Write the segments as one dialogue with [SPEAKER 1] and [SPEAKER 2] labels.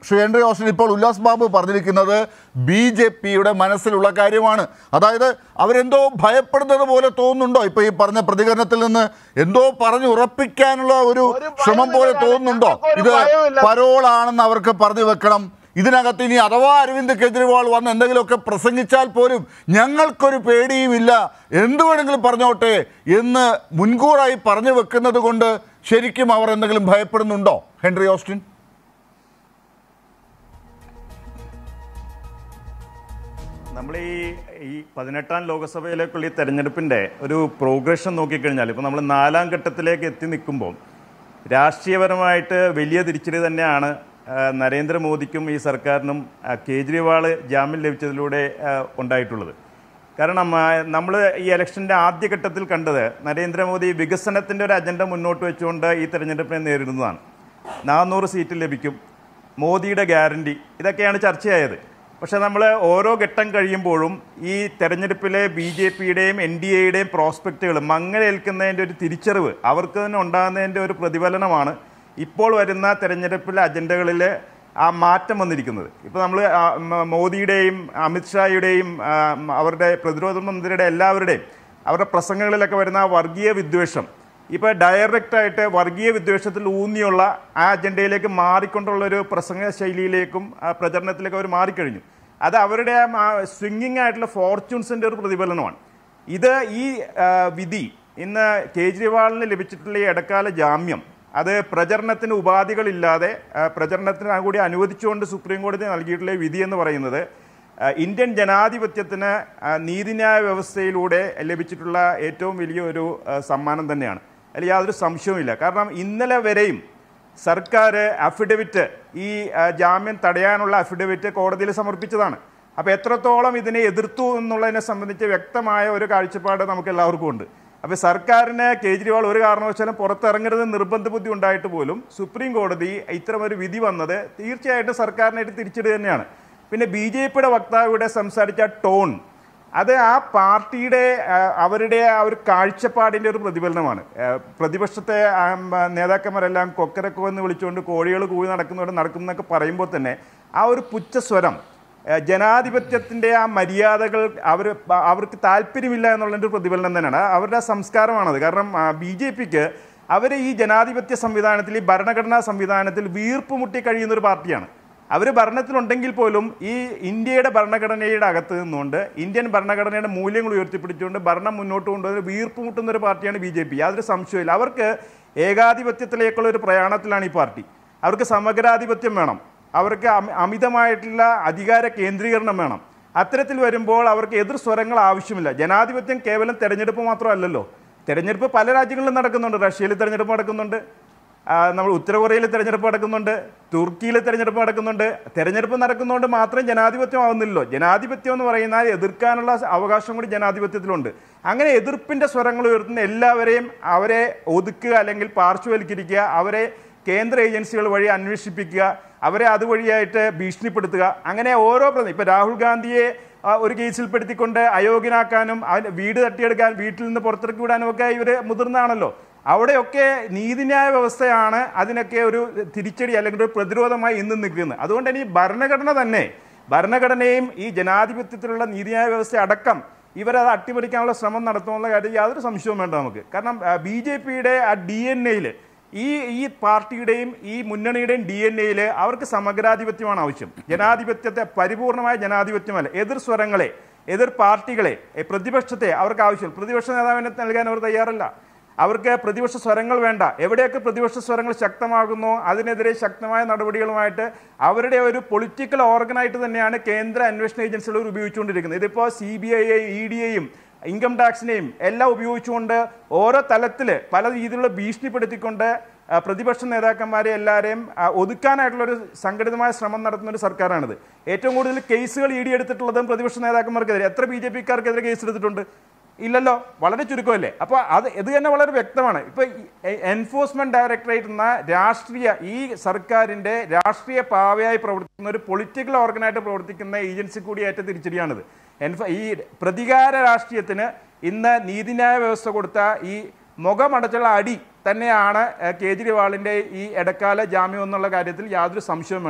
[SPEAKER 1] Shri Henry Austin, ഇപ്പോൾ ഉല്ലാസ് ബാബു പറഞ്ഞിരിക്കുന്നത് BJPയുടെ മനസ്സിലുള്ള കാര്യമാണ്. അതായത് അവരെന്തോ ഭയപ്പെടുന്നത് പോലെ തോന്നുന്നുണ്ടോ? ഇപ്പോൾ ഈ പറഞ്ഞ പ്രതികരണത്തിൽ നിന്ന് എന്തോ പറഞ്ഞു ഉറപ്പിക്കാനുള്ള ഒരു ശ്രമം പോലെ തോന്നുന്നുണ്ടോ? ഇത് പരോളാണെന്ന് അവർക്ക് പറഞ്ഞു വെക്കണം. ഇതിനകത്ത് ഇനി അഥവാ അരവിന്ദ് കെജ്രിവാൾ വന്ന് എന്തെങ്കിലുമൊക്കെ പ്രസംഗിച്ചാൽ പോലും ഞങ്ങൾക്കൊരു പേടിയുമില്ല, എന്ത് വേണമെങ്കിലും പറഞ്ഞോട്ടെ എന്ന് മുൻകൂറായി പറഞ്ഞു വെക്കുന്നത് കൊണ്ട് ശരിക്കും അവർ എന്തെങ്കിലും ഭയപ്പെടുന്നുണ്ടോ ഹെൻറി ഓസ്റ്റിൻ?
[SPEAKER 2] നമ്മൾ ഈ 18ാം ലോക്സഭയിലേക്കുള്ള ഈ തെരഞ്ഞെടുപ്പിൻ്റെ ഒരു പ്രോഗ്രഷൻ നോക്കിക്കഴിഞ്ഞാൽ ഇപ്പോൾ നമ്മൾ 4ാം ഘട്ടത്തിലേക്ക് എത്തി നിൽക്കുമ്പോൾ രാഷ്ട്രീയപരമായിട്ട് വലിയ തിരിച്ചടി തന്നെയാണ് നരേന്ദ്രമോദിക്കും ഈ സർക്കാരിനും കേജ്രിവാൾ ജാമ്യം ലഭിച്ചതിലൂടെ ഉണ്ടായിട്ടുള്ളത്. കാരണം നമ്മൾ ഈ ഇലക്ഷൻ്റെ ആദ്യഘട്ടത്തിൽ കണ്ടത് നരേന്ദ്രമോദി വികസനത്തിൻ്റെ ഒരു അജണ്ട മുന്നോട്ട് വെച്ചുകൊണ്ട് ഈ തെരഞ്ഞെടുപ്പിനെ നേരിടുന്നതാണ്. 400 സീറ്റ് ലഭിക്കും, മോദിയുടെ ഗ്യാരണ്ടി, ഇതൊക്കെയാണ് ചർച്ചയായത്. പക്ഷേ നമ്മൾ ഓരോ ഘട്ടം കഴിയുമ്പോഴും ഈ തെരഞ്ഞെടുപ്പിലെ BJPയുടെയും NDAയുടെയും പ്രോസ്പെക്റ്റുകൾ മങ്ങലേൽക്കുന്നതിൻ്റെ ഒരു തിരിച്ചറിവ് അവർക്ക് തന്നെ ഉണ്ടാകുന്നതിൻ്റെ ഒരു പ്രതിഫലനമാണ് ഇപ്പോൾ വരുന്ന തെരഞ്ഞെടുപ്പിലെ അജണ്ടകളിൽ ആ മാറ്റം വന്നിരിക്കുന്നത്. ഇപ്പോൾ നമ്മൾ മോദിയുടെയും അമിത്ഷായുടെയും അവരുടെ പ്രതിരോധ മന്ത്രിയുടെ എല്ലാവരുടെയും അവരുടെ പ്രസംഗങ്ങളിലൊക്കെ വരുന്ന ആ വർഗീയ വിദ്വേഷം ഇപ്പോൾ ഡയറക്റ്റായിട്ട് വർഗീയ വിദ്വേഷത്തിൽ ഊന്നിയുള്ള ആ അജണ്ടയിലേക്ക് മാറിക്കൊണ്ടുള്ളൊരു പ്രസംഗ ശൈലിയിലേക്കും പ്രചരണത്തിലേക്കും അവർ മാറിക്കഴിഞ്ഞു. അത് അവരുടെ സ്വിങ്ങിങ് ആയിട്ടുള്ള ഫോർച്യൂൺസിൻ്റെ ഒരു പ്രതിഫലനമാണ്. ഇത് ഈ വിധി ഇന്ന് കേജ്രിവാളിന് ലഭിച്ചിട്ടുള്ള ഈ ഇടക്കാല ജാമ്യം അത് പ്രചരണത്തിന് ഉപാധികളില്ലാതെ പ്രചരണത്തിന് കൂടി അനുവദിച്ചുകൊണ്ട് സുപ്രീം കോടതി നൽകിയിട്ടുള്ള വിധി എന്ന് പറയുന്നത് ഇന്ത്യൻ ജനാധിപത്യത്തിന് നീതിന്യായ വ്യവസ്ഥയിലൂടെ ലഭിച്ചിട്ടുള്ള ഏറ്റവും വലിയൊരു സമ്മാനം തന്നെയാണ്. അതിൽ യാതൊരു സംശയവുമില്ല. കാരണം ഇന്നലെ വരെയും സർക്കാർ അഫിഡവിറ്റ് ഈ ജാമ്യം തടയാനുള്ള അഫിഡവിറ്റ് കോടതിയിൽ സമർപ്പിച്ചതാണ്. അപ്പോൾ എത്രത്തോളം ഇതിനെ എതിർത്തു എന്നുള്ളതിനെ സംബന്ധിച്ച് വ്യക്തമായ ഒരു കാഴ്ചപ്പാട് നമുക്ക് എല്ലാവർക്കും ഉണ്ട്. അപ്പോൾ സർക്കാരിന് കേജ്രിവാൾ ഒരു കാരണവശാലും പുറത്തിറങ്ങരുത് നിർബന്ധ ബുദ്ധി ഉണ്ടായിട്ട് പോലും സുപ്രീം കോടതി ഇത്തരമൊരു വിധി വന്നത് തീർച്ചയായിട്ടും സർക്കാരിനായിട്ട് തിരിച്ചടി തന്നെയാണ്. പിന്നെ BJPയുടെ വക്താവിടെ സംസാരിച്ച ടോൺ അത് ആ പാർട്ടിയുടെ അവരുടെ ആ ഒരു കാഴ്ചപ്പാടിൻ്റെ ഒരു പ്രതിഫലനമാണ്. പ്രതിപക്ഷത്തെ നേതാക്കന്മാരെല്ലാം കൊക്കരക്കോ എന്ന് വിളിച്ചുകൊണ്ട് കോഴികൾ കൂടി നടക്കുന്നതൊക്കെ പറയുമ്പോൾ തന്നെ ആ ഒരു പുച്ഛസ്വരം ജനാധിപത്യത്തിൻ്റെ ആ മര്യാദകൾ അവർക്ക് താല്പര്യമില്ല എന്നുള്ളതിൻ്റെ ഒരു പ്രതിഫലനം തന്നെയാണ്. അവരുടെ സംസ്കാരമാണത്. കാരണം BJPക്ക് അവർ ഈ ജനാധിപത്യ സംവിധാനത്തിൽ ഈ ഭരണഘടനാ സംവിധാനത്തിൽ വീർപ്പ് മുട്ടി കഴിയുന്നൊരു പാർട്ടിയാണ്. അവർ ഭരണത്തിലുണ്ടെങ്കിൽ പോലും ഈ ഇന്ത്യയുടെ ഭരണഘടനയുടെ അകത്ത് നിന്നുകൊണ്ട് ഇന്ത്യൻ ഭരണഘടനയുടെ മൂല്യങ്ങൾ ഉയർത്തിപ്പിടിച്ചുകൊണ്ട് ഭരണം മുന്നോട്ട് കൊണ്ടുവന്ന് വീർപ്പ് മുട്ടുന്ന ഒരു പാർട്ടിയാണ് BJP. യാതൊരു സംശയമില്ല. അവർക്ക് ഏകാധിപത്യത്തിലേക്കുള്ള ഒരു പ്രയാണത്തിലാണ് ഈ പാർട്ടി. അവർക്ക് സമഗ്രാധിപത്യം വേണം, അവർക്ക് അമിതമായിട്ടുള്ള അധികാര കേന്ദ്രീകരണം വേണം. അത്തരത്തിൽ വരുമ്പോൾ അവർക്ക് എതിർ സ്വരങ്ങൾ ആവശ്യമില്ല. ജനാധിപത്യം കേവലം തെരഞ്ഞെടുപ്പ് മാത്രമല്ലല്ലോ. തെരഞ്ഞെടുപ്പ് പല രാജ്യങ്ങളിലും നടക്കുന്നുണ്ട്. റഷ്യയിൽ തെരഞ്ഞെടുപ്പ് നടക്കുന്നുണ്ട്, നമ്മൾ ഉത്തര കൊറിയയിൽ തെരഞ്ഞെടുപ്പ് നടക്കുന്നുണ്ട്, തുർക്കിയിൽ തെരഞ്ഞെടുപ്പ് നടക്കുന്നുണ്ട്. തെരഞ്ഞെടുപ്പ് നടക്കുന്നതുകൊണ്ട് മാത്രം ജനാധിപത്യം ആവുന്നില്ലല്ലോ. ജനാധിപത്യം എന്ന് പറയുന്നാൽ എതിർക്കാനുള്ള അവകാശം കൂടി ജനാധിപത്യത്തിലുണ്ട്. അങ്ങനെ എതിർപ്പിൻ്റെ സ്വരങ്ങൾ ഉയർത്തുന്ന എല്ലാവരെയും അവരെ ഒതുക്കുക അല്ലെങ്കിൽ പാർശ്വവൽക്കരിക്കുക, അവരെ കേന്ദ്ര ഏജൻസികൾ വഴി അന്വേഷിപ്പിക്കുക, അവരെ അതുവഴിയായിട്ട് ഭീഷണിപ്പെടുത്തുക. അങ്ങനെ ഓരോ ഇപ്പോൾ രാഹുൽ ഗാന്ധിയെ ഒരു കേസിൽപ്പെടുത്തിക്കൊണ്ട് അയോഗ്യനാക്കാനും വീട് തട്ടിയെടുക്കാൻ വീട്ടിൽ നിന്ന് പുറത്തിറക്കി വിടാനും ഒക്കെ ഇവർ മുതിർന്നതാണല്ലോ. അവിടെയൊക്കെ നീതിന്യായ വ്യവസ്ഥയാണ് അതിനൊക്കെ ഒരു തിരിച്ചടി അല്ലെങ്കിൽ ഒരു പ്രതിരോധമായി ഇന്ന് നിൽക്കുന്നത്. അതുകൊണ്ട് തന്നെ ഈ ഭരണഘടനയും ഈ ജനാധിപത്യത്തിലുള്ള നീതിന്യായ വ്യവസ്ഥ അടക്കം ഇവരത് അട്ടിമറിക്കാനുള്ള ശ്രമം നടത്തുമെന്നുള്ള കാര്യം യാതൊരു സംശയവും വേണ്ട നമുക്ക്. കാരണം BJPയുടെ ആ DNA-യിൽ ഈ പാർട്ടിയുടെയും ഈ മുന്നണിയുടെയും DNA-യിൽ അവർക്ക് സമഗ്രാധിപത്യമാണ് ആവശ്യം. ജനാധിപത്യത്തെ പരിപൂർണമായ ജനാധിപത്യമല്ല. എതിർ സ്വരങ്ങളെ, എതിർ പാർട്ടികളെ, പ്രതിപക്ഷത്തെ അവർക്ക് ആവശ്യം. പ്രതിപക്ഷ നേതാവിനെ നൽകാൻ അവർ തയ്യാറല്ല. അവർക്ക് പ്രതിപക്ഷ സ്വരങ്ങൾ വേണ്ട. എവിടെയൊക്കെ പ്രതിപക്ഷ സ്വരങ്ങൾ ശക്തമാകുന്നോ അതിനെതിരെ ശക്തമായ നടപടികളുമായിട്ട് അവരുടെ ഒരു പൊളിറ്റിക്കൽ ഓർഗനായിട്ട് തന്നെയാണ് കേന്ദ്ര അന്വേഷണ ഏജൻസികൾ ഉപയോഗിച്ചുകൊണ്ടിരിക്കുന്നത്. ഇതിപ്പോൾ CBI-യെയും ED-യെയും ഇൻകം ടാക്സിനെയും എല്ലാം ഉപയോഗിച്ചുകൊണ്ട് ഓരോ തലത്തിൽ പല രീതിയിലുള്ള ഭീഷണിപ്പെടുത്തിക്കൊണ്ട് പ്രതിപക്ഷ നേതാക്കന്മാരെ എല്ലാവരെയും ഒതുക്കാനായിട്ടുള്ളൊരു സംഘടിതമായ ശ്രമം നടത്തുന്ന ഒരു സർക്കാരാണിത്. ഏറ്റവും കൂടുതൽ കേസുകൾ ED എടുത്തിട്ടുള്ളതും പ്രതിപക്ഷ നേതാക്കന്മാർക്കെതിരെ. എത്ര BJPക്കാർക്കെതിരെ കേസ് എടുത്തിട്ടുണ്ട്? ഇല്ലല്ലോ, വളരെ ചുരുക്കമല്ലേ. അപ്പോൾ ഇത് തന്നെ വളരെ വ്യക്തമാണ്. ഇപ്പോൾ എൻഫോഴ്സ്മെന്റ് ഡയറക്ടറേറ്റ് എന്ന ഈ സർക്കാരിൻ്റെ രാഷ്ട്രീയ പാവയായി പ്രവർത്തിക്കുന്ന ഒരു പൊളിറ്റിക്കൽ ഓർഗനായിട്ട് പ്രവർത്തിക്കുന്ന ഏജൻസി കൂടിയായിട്ട് തിരിച്ചടിയാണിത്. ഈ പ്രതികാര രാഷ്ട്രീയത്തിന് ഇന്ന് നീതിന്യായ വ്യവസ്ഥ കൊടുത്ത ഈ മുഖമടച്ചുള്ള അടി തന്നെയാണ് കേജ്രിവാളിൻ്റെ ഈ ഇടക്കാല ജാമ്യം എന്നുള്ള കാര്യത്തിൽ യാതൊരു സംശയവും വേണ്ട.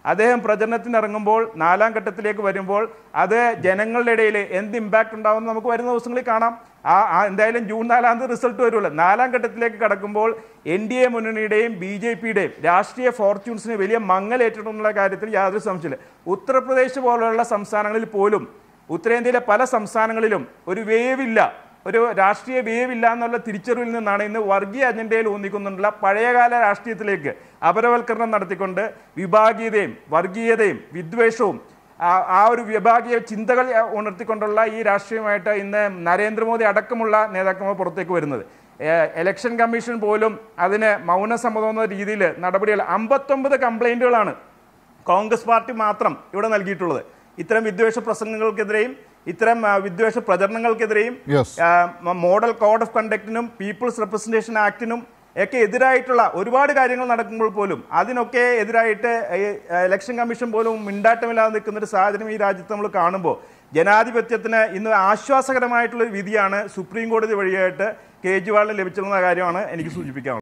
[SPEAKER 2] അദ്ദേഹം പ്രചരണത്തിന് ഇറങ്ങുമ്പോൾ 4ാം ഘട്ടത്തിലേക്ക് വരുമ്പോൾ അത് ജനങ്ങളുടെ ഇടയിൽ എന്ത് ഇമ്പാക്ട് ഉണ്ടാവുമെന്ന് നമുക്ക് വരുന്ന ദിവസങ്ങളിൽ കാണാം. എന്തായാലും ജൂൺ 4-ാം തീയതി റിസൾട്ട് വരുമല്ലോ. 4ാം ഘട്ടത്തിലേക്ക് കടക്കുമ്പോൾ NDA മുന്നണിയുടെയും BJPയുടെയും രാഷ്ട്രീയ ഫോർച്യൂൺസിന് വലിയ മങ്ങലേറ്റിട്ടുള്ള കാര്യത്തിൽ യാതൊരു സംശയമില്ല. ഉത്തർപ്രദേശ് പോലുള്ള സംസ്ഥാനങ്ങളിൽ പോലും, ഉത്തരേന്ത്യയിലെ പല സംസ്ഥാനങ്ങളിലും ഒരു വേവില്ല, ഒരു രാഷ്ട്രീയ വേവില്ല എന്നുള്ള തിരിച്ചറിവിൽ നിന്നാണ് ഇന്ന് വർഗീയ അജണ്ടയിൽ ഊന്നിക്കൊണ്ടുള്ള പഴയകാല രാഷ്ട്രീയത്തിലേക്ക് അപരവൽക്കരണം നടത്തിക്കൊണ്ട് വിഭാഗീയതയും വർഗീയതയും വിദ്വേഷവും ആ ഒരു വിഭാഗീയ ചിന്തകൾ ഉണർത്തിക്കൊണ്ടുള്ള ഈ രാഷ്ട്രീയമായിട്ട് ഇന്ന് നരേന്ദ്രമോദി അടക്കമുള്ള നേതാക്കന്മാർ പുറത്തേക്ക് വരുന്നത്. ഇലക്ഷൻ കമ്മീഷൻ പോലും അതിന് മൗനസമ്മതം എന്ന രീതിയിൽ നടപടികൾ 59 കംപ്ലൈന്റുകളാണ് കോൺഗ്രസ് പാർട്ടി മാത്രം ഇവിടെ നൽകിയിട്ടുള്ളത്. ഇത്തരം വിദ്വേഷ പ്രസംഗങ്ങൾക്കെതിരെയും ഇത്തരം വിദ്വേഷ പ്രചരണങ്ങൾക്കെതിരെയും മോഡൽ കോഡ് ഓഫ് കണ്ടക്റ്റിനും പീപ്പിൾസ് റെപ്രസെന്റേഷൻ ആക്ടിനും ഒക്കെ എതിരായിട്ടുള്ള ഒരുപാട് കാര്യങ്ങൾ നടക്കുമ്പോൾ പോലും അതിനൊക്കെ എതിരായിട്ട് ഇലക്ഷൻ കമ്മീഷൻ പോലും മിണ്ടാട്ടമില്ലാതെ നിൽക്കുന്ന ഒരു സാഹചര്യം ഈ രാജ്യത്ത് നമ്മൾ കാണുമ്പോൾ ജനാധിപത്യത്തിന് ഇന്ന് ആശ്വാസകരമായിട്ടുള്ള വിധിയാണ് സുപ്രീം കോടതി വഴിയായിട്ട് കേജ്രിവാളിന് ലഭിച്ചിരുന്ന കാര്യമാണ് എനിക്ക് സൂചിപ്പിക്കാനുള്ളത്.